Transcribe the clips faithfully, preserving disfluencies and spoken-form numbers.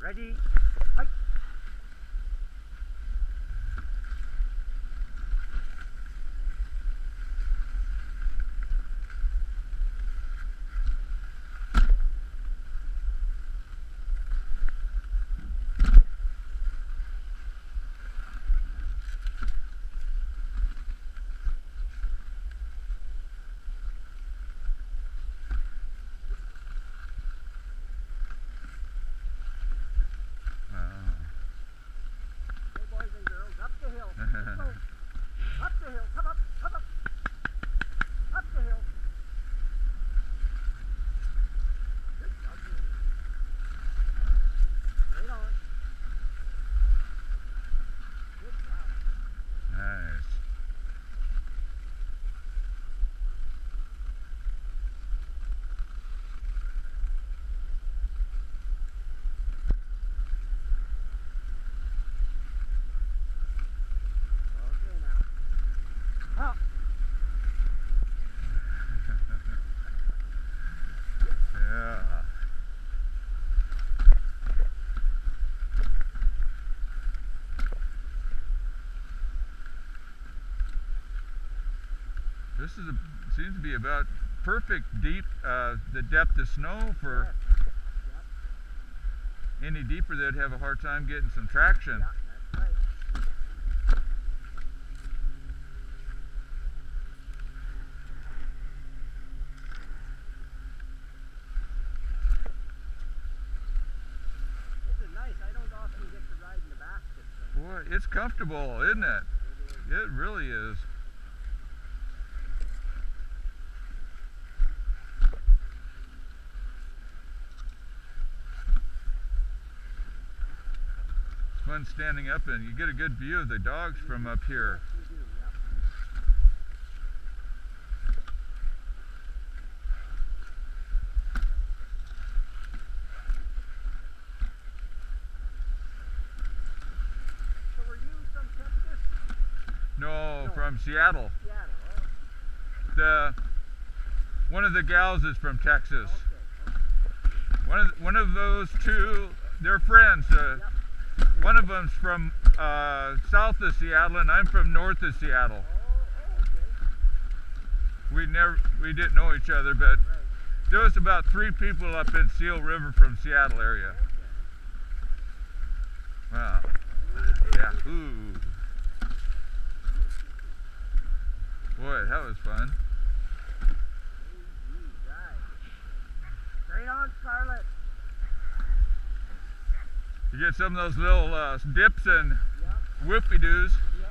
Ready? Hike. Up the hill, come up, come up. Up the hill. Good job. Right on. Good job. Nice. Up. Yeah. This is a, seems to be about perfect deep, uh, the depth of snow for Yes. Yep. any deeper they'd have a hard time getting some traction. Yeah, that's right. This is nice. I don't often get to ride in the basket. So. Boy, it's comfortable, isn't it? It is. It really is. It's fun standing up and you get a good view of the dogs from up here. Yes, you do, yep. So were you from Texas? No, No. from Seattle. Seattle. Oh, The one of the gals is from Texas. okay. Okay. One of one of those two, they're friends. Uh, Yep. One of them's from uh, south of Seattle, and I'm from north of Seattle. Oh, oh, okay. We never, we didn't know each other, but Right. there was about three people up in Seal River from Seattle area. Okay. Wow. Yahoo! Boy, that was fun. Right. Straight on, Scarlett. You get some of those little uh, dips and Yep. whoopie-doos.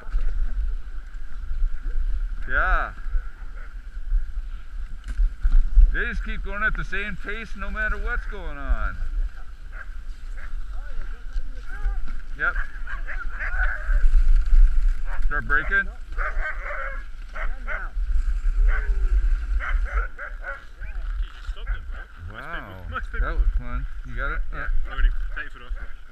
Yeah. Yeah. They just keep going at the same pace no matter what's going on. Yep. Start breaking. Wow. That was fun. You got it? Yeah. Already, take it off.